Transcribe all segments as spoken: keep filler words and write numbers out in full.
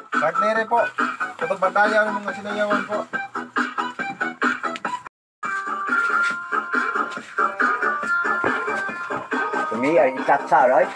Kagnere po. Katong bandayaw ng mga sinayawan po. To me, ay itatsa, right?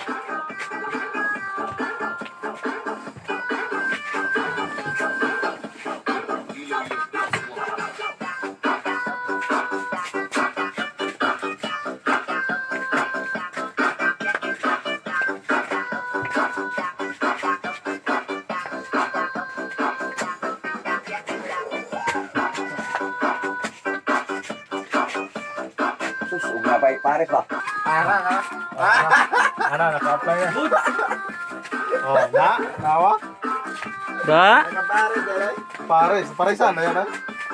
Sus, umabay pares ba? Ara, ara. Ara, naka-apply na. Oh, na? Nawa? Da? Naka-pares, eh. Pares. Paresan na yan, ha?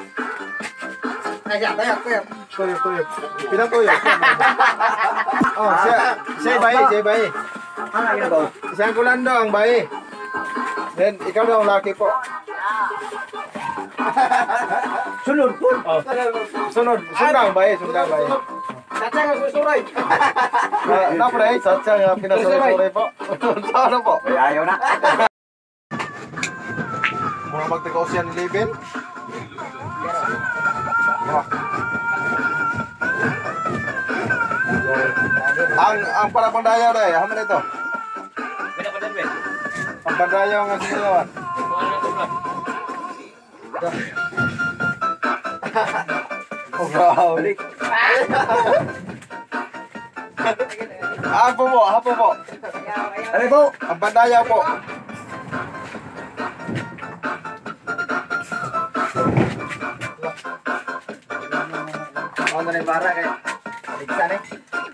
Ayan, ayan, ayan. Tuyok, tuyok. Pinang tuyok. Oh, siya, siya yung bayi, siya yung bayi. Ano ang ginagawa? Siya ang kulando, ang bayi. Then, ikaw daw ang laki po. Sunod po. Oh. Sunod, sunod ang bayi, sunod ang bayi. Satsang ang susuray. Na, na pre, satsang nga pinasuray po. Ano po? Ay, ayaw na. Mga magtagaw siya ni Levin. Oh. Ang ang para pandayaw dai, haman ito. Ang pandayaw nga sinayawan. Oh, grabe. Apo po, apo po. Ano po? Ang pandayaw po. Ako na rin para kaya. Aligsan eh.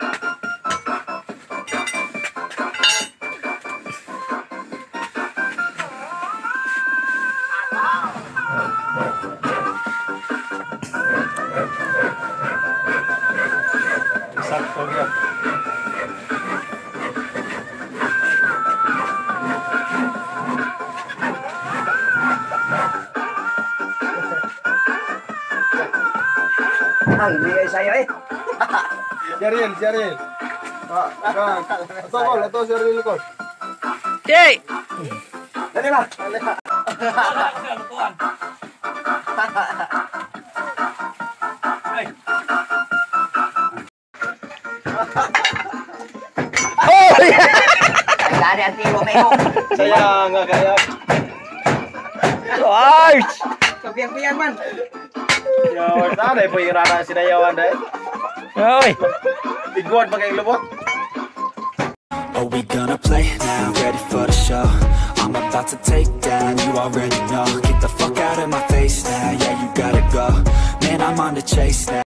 Sakto yan. Ang bigay sa'yo eh. Cheryl, Cheryl. Ah, ah. Ito ko, ito Cheryl ko. Jay! Dali ba? Oh! Dali ang tiro mo. Saya nga kaya. Arch! Kabiyang-biyang man. Yo, sana po yung rana sinayawan dai. Oy! Igod pa kay lubot. Are we gonna play now? Ready for the show? I'm about to take down, you already know. Get the fuck out of my face now, yeah, you gotta go. Man, I'm on the chase now.